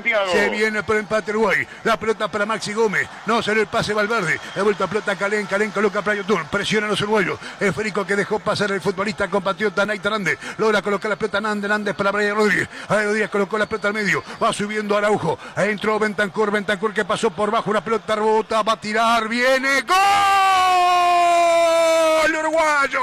Santiago. Se viene por empate Uruguay. La pelota para Maxi Gómez. No salió el pase Valverde. De vuelta pelota Calén. Calén coloca para Yotun. Presiona a los uruguayos. Es Federico que dejó pasar el futbolista compatriota Naita Nández. Logra colocar la pelota Nández para Brian Rodríguez. Rodríguez colocó la pelota al medio. Va subiendo Araujo. Entró Bentancur. Bentancur que pasó por bajo. Una pelota rebota. Va a tirar. Viene. ¡Gol! ¡Uruguayo!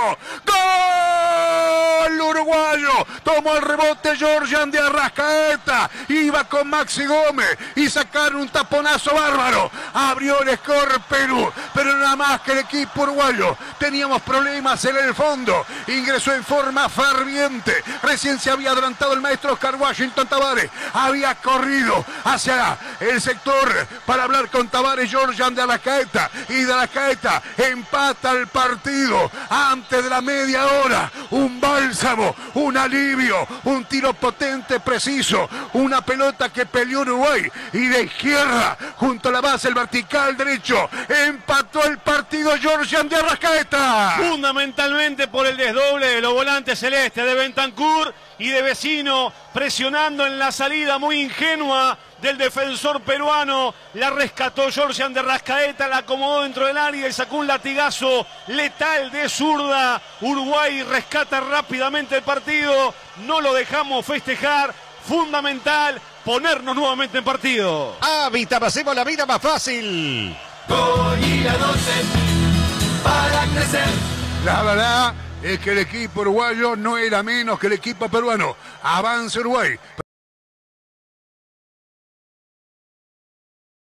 ¡Gol! ¡Uruguayo! Tomó el rebote Georgian de Arrascaeta. Iba con Maxi Gómez y sacaron un taponazo bárbaro. Abrió el score Perú, pero nada más que el equipo uruguayo. Teníamos problemas en el fondo. Ingresó en forma ferviente. Recién se había adelantado el maestro Oscar Washington Tavares. Había corrido hacia el sector para hablar con Tavares Georgian de Arrascaeta. Y de Arrascaeta empata el partido antes de la media hora. Un bálsamo, un alivio, un tiro potente, preciso, una pelota que peleó Uruguay y de izquierda junto a la base, el vertical derecho, empató el partido Georgian de Arrascaeta. Fundamentalmente por el desdoble de los volantes celestes de Bentancur y de Vecino, presionando en la salida muy ingenua del defensor peruano. La rescató Georgian de Arrascaeta, la acomodó dentro del área y sacó un latigazo letal de zurda. Uruguay rescata rápidamente el partido, no lo dejamos festejar. Fundamental ponernos nuevamente en partido. Hábitat, hacemos la vida más fácil. Goya 12 para crecer. La verdad es que el equipo uruguayo no era menos que el equipo peruano. Avanza Uruguay.